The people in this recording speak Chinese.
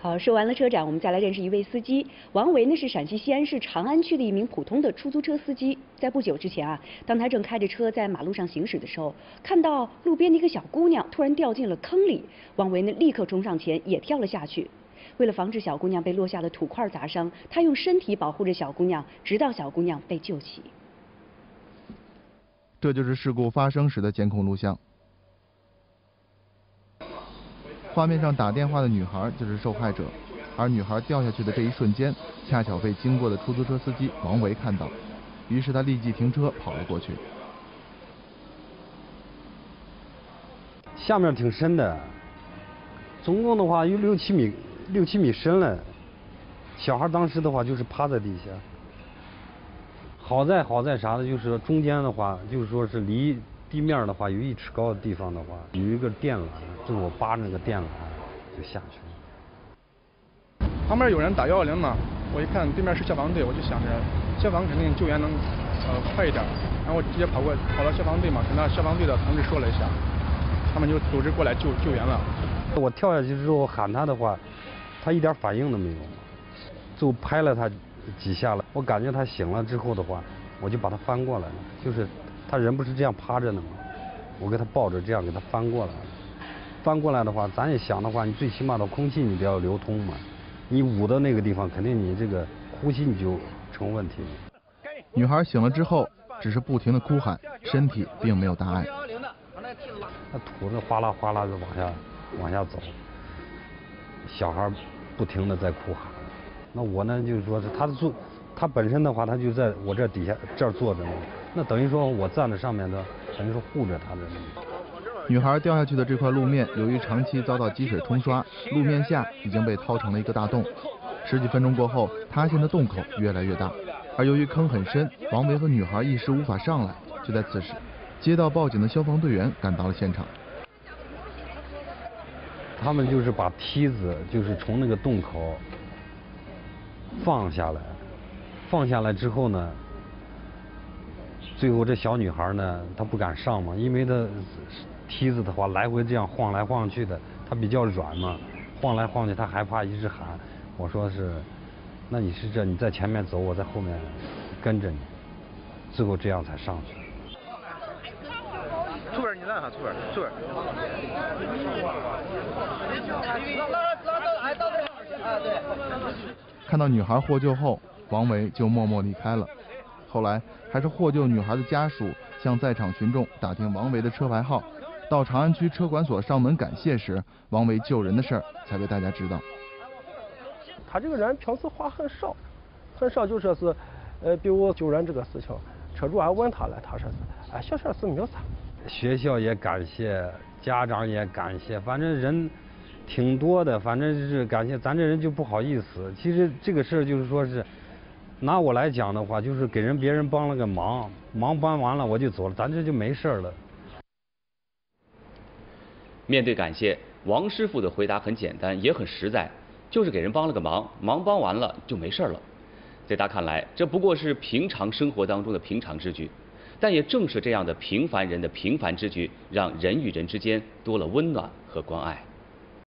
好，说完了车展，我们再来认识一位司机。王维呢是陕西西安市长安区的一名普通的出租车司机。在不久之前啊，当他正开着车在马路上行驶的时候，看到路边的一个小姑娘突然掉进了坑里，王维呢立刻冲上前也跳了下去。为了防止小姑娘被落下的土块砸伤，他用身体保护着小姑娘，直到小姑娘被救起。 这就是事故发生时的监控录像。画面上打电话的女孩就是受害者，而女孩掉下去的这一瞬间，恰巧被经过的出租车司机王维看到，于是他立即停车跑了过去。 下面挺深的，总共的话有6、7米深了。小孩当时的话就是趴在地下。好在啥呢？就是中间的话，就是说是离地面的话有1尺高的地方的话，有一个电缆，就是我扒那个电缆就下去了。 旁边有人打110嘛，我一看对面是消防队，我就想着消防肯定救援能快一点，然后我直接跑到消防队嘛，跟那消防队的同志说了一下，他们就组织过来救援了。 我跳下去之后喊他的话，他一点反应都没有，就拍了他几下了。我感觉他醒了之后的话，我就把他翻过来了，就是他人不是这样趴着的吗？我给他抱着这样给他翻过来了。翻过来的话，咱也想的话，你最起码的空气你得要流通嘛。你捂的那个地方，肯定你这个呼吸你就成问题了。 女孩醒了之后，只是不停地哭喊，身体并没有大碍。 那土呢哗啦哗啦的往下走，小孩不停地在哭喊。那我呢就是说是他本身的话，他就在我这底下这儿坐着呢，那等于说我站在上面的，等于说护着他的。 女孩掉下去的这块路面，由于长期遭到积水冲刷，路面下已经被掏成了一个大洞。10几分钟过后，塌陷的洞口越来越大，而由于坑很深，王维和女孩一时无法上来。就在此时，接到报警的消防队员赶到了现场。 他们就是把梯子就是从那个洞口放下来之后呢，最后这小女孩呢，她不敢上嘛，因为她梯子的话来回这样晃来晃去的，她比较软嘛，晃来晃去她害怕，一直喊。我说是，那你是你在前面走，我在后面跟着你，最后这样才上去。 出边你来哈，出边。 看到女孩获救后，王维就默默离开了。后来还是获救女孩的家属向在场群众打听王维的车牌号，到长安区车管所上门感谢时，王维救人的事儿才被大家知道。 他这个人平时话很少，就说是，比如救人这个事情，车主还问他了，他说是，小事没有啥。 学校也感谢，家长也感谢，反正人挺多的，反正是感谢，咱这人就不好意思。其实这个事儿就是说是，拿我来讲的话，就是给别人帮了个忙，忙帮完了我就走了，咱这就没事了。 面对感谢，王师傅的回答很简单，也很实在，就是给人帮了个忙，忙帮完了就没事了。在他看来，这不过是平常生活当中的平常之举。但也正是这样的平凡人的平凡之举，让人与人之间多了温暖和关爱。